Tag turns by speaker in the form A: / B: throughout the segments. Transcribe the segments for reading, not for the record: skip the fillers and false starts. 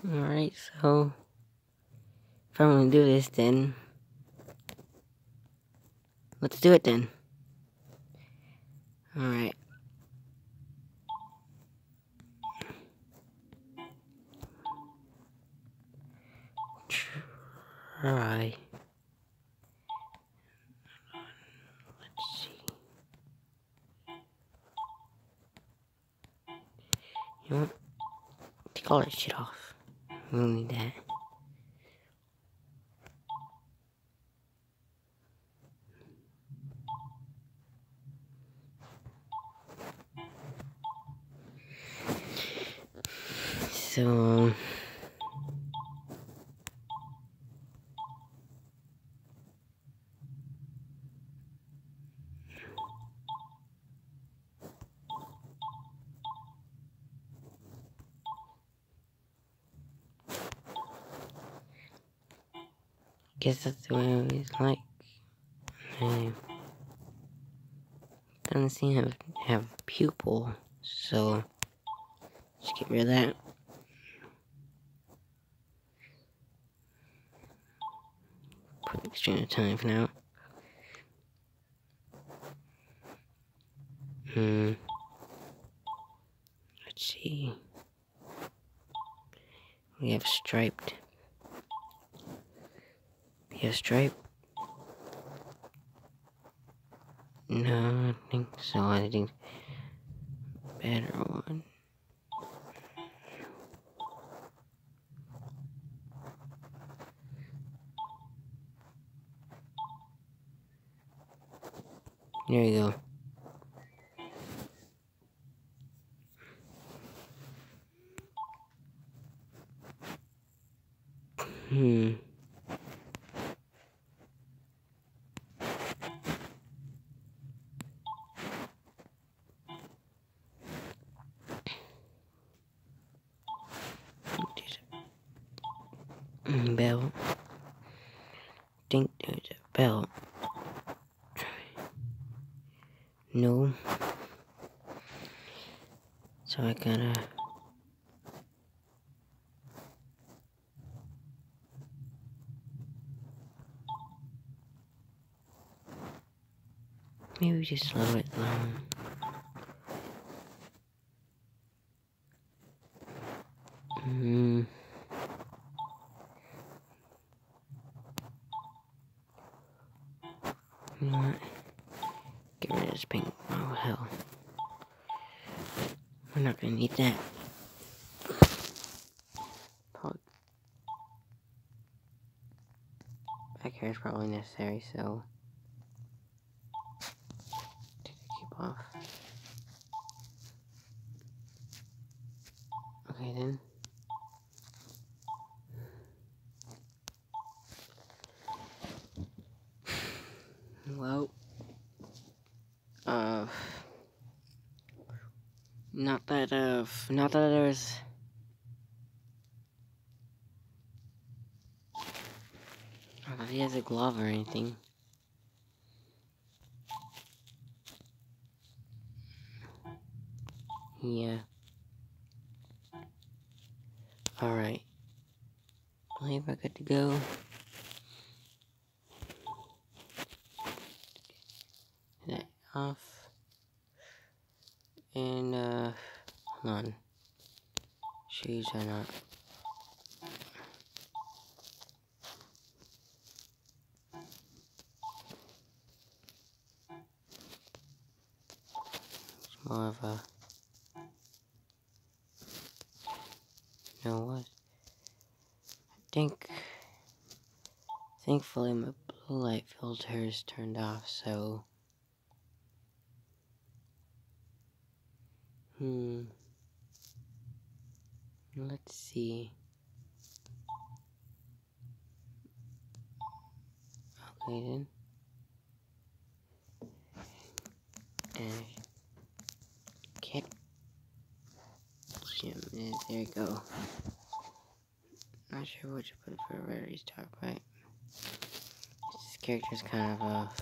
A: Alright, so if I'm gonna do this, then let's do it then. Alright. Try. Let's see. You know what? Take all that shit off. We don't need that. So guess that's the way it's like. Doesn't seem to have pupil, so let's get rid of that. Put extra time for now. Let's see. We have striped. We have stripe. No, I think so. I think better one. There you go. Belt. Think there's a belt. No. So I gotta. Maybe just slow it down. You know what? Get rid of this pink. Oh, hell. We're not gonna need that. Back hair is probably necessary, so. Take the cape off. Okay, then. Well. Not that there's. Not that he has a glove or anything. Yeah. Alright. I believe we're good to go. That off. And, hold on. Shoes are not. It's more of a. You know what? Thankfully my blue light filter is turned off, so. Let's see. Okay then. And cat gym is there you go. Not sure what to put for a rare restock, right? This character's kind of a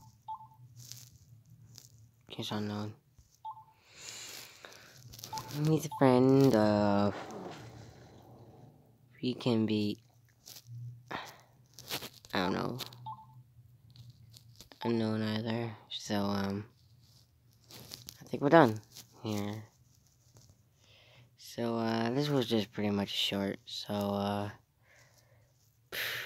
A: case unknown. He's a friend of he can be, I don't know, unknown either. So, I think we're done here. So, this was just pretty much short. So,